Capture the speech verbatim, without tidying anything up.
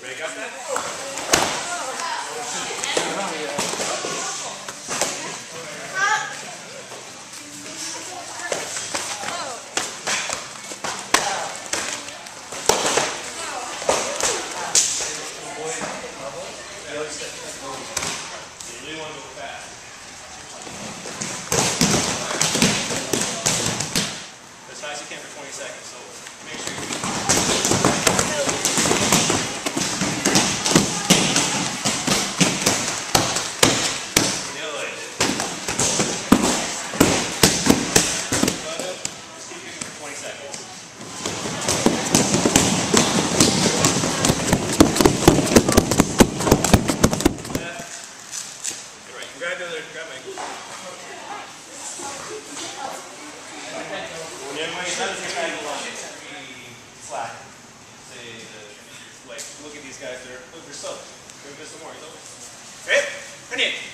Everybody got that? You really want to go fast. As fast as you can for twenty seconds, so make sure you nail it. Just keep using for twenty seconds. Grab the other, grab my ankle. When you're going to try to take angle on it, be slack. Say, the, like, look at these guys, they're, look, they're soaked. Go get some more, he's over. Okay, ready?